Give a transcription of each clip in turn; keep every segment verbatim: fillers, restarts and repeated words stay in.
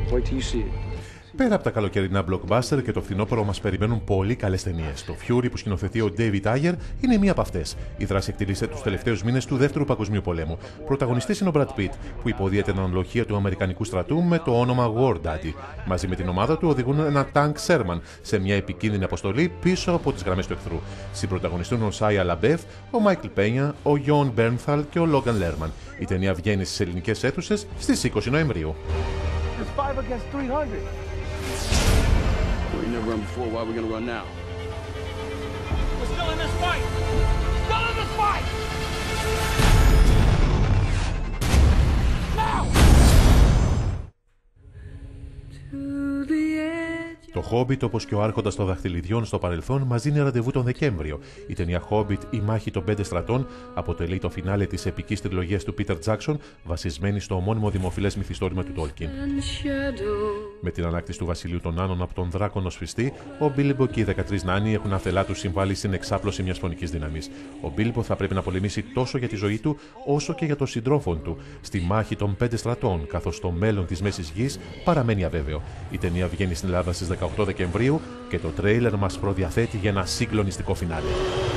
Wait till you see it. Πέρα από τα καλοκαιρινά blockbuster και το φθινόπωρο μας περιμένουν πολύ καλές ταινίες. Το Fury που σκηνοθετεί ο David Ayer είναι μία από αυτές. Η δράση εκτελήσεται τους τελευταίους μήνες του Δεύτερου Παγκοσμίου Πολέμου. Πρωταγωνιστής είναι ο Brad Pitt, που υποδίεται την αναλογία του Αμερικανικού στρατού με το όνομα War Daddy. Μαζί με την ομάδα του οδηγούν ένα tank Sherman σε μια επικίνδυνη αποστολή πίσω από τις γραμμές του εχθρού. Συμπροταγωνιστούν ο Shia LaBeouf, ο Michael Peña, ο Jon Bernthal και ο Logan Lerman. Η ταινία βγαίνει στις ελληνικές αίθουσες στις είκοσι Νοεμβρίου. We never run before. Why are we gonna run now? We're still in this fight! Still in this fight! Now! To the edge. Το Hobbit, όπως και ο Άρχοντας των Δαχτυλιδιών στο παρελθόν, μας δίνει ραντεβού τον Δεκέμβριο. Η ταινία Hobbit, η μάχη των πέντε στρατών, αποτελεί το φινάλε της επικής τριλογίας του Peter Jackson, βασισμένη στο ομώνυμο δημοφιλές μυθιστόρημα του Tolkien. Με την ανάκτηση του βασιλείου των Άνων από τον δράκονο σφιστή, ο Μπίλμπο και οι δεκατρείς νάνοι έχουν αφελά του συμβάλει στην εξάπλωση μιας φωνικής δύναμης. Ο Μπίλμπο θα πρέπει να πολεμήσει τόσο για τη ζωή του, όσο και για τον συντρόφων του, στη μάχη των πέντε στρατών, καθώς το μέλλον της Μέσης Γης παραμένει αβέβαιο. Η ταινία βγαίνει στην Ελλάδα στις δεκαοκτώ Δεκεμβρίου και το τρέιλερ μας προδιαθέτει για ένα συγκλονιστικό φινάλε.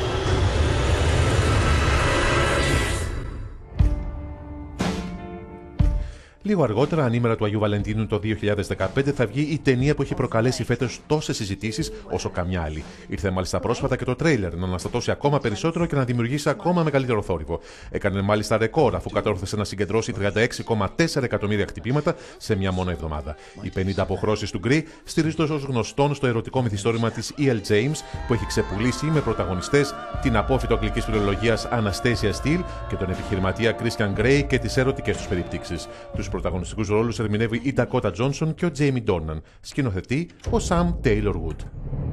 Λίγο αργότερα, ανήμερα του Αγίου Βαλεντίνου το δύο χιλιάδες δεκαπέντε, θα βγει η ταινία που έχει προκαλέσει φέτος τόσες συζητήσεις όσο καμιά άλλη. Ήρθε μάλιστα πρόσφατα και το τρέιλερ να αναστατώσει ακόμα περισσότερο και να δημιουργήσει ακόμα μεγαλύτερο θόρυβο. Έκανε μάλιστα ρεκόρ, αφού κατόρθωσε να συγκεντρώσει τριάντα έξι κόμμα τέσσερα εκατομμύρια χτυπήματα σε μια μόνο εβδομάδα. Οι πενήντα αποχρώσεις του Γκρι στηρίζονται ως γνωστόν στο ερωτικό μυθιστόρημα της ι ελ James, που έχει ξεπουλήσει με πρωταγωνιστές την απόφυτο αγγλικής φιλολογίας Anastasia Steele και τον επιχειρηματία Christian Grey και τις ερωτικές τους περιπτύξεις. Τους πρωταγωνιστικούς ρόλους ερμηνεύει η Dakota Johnson και ο Jamie Dornan. Σκηνοθετεί ο Sam Taylor Wood.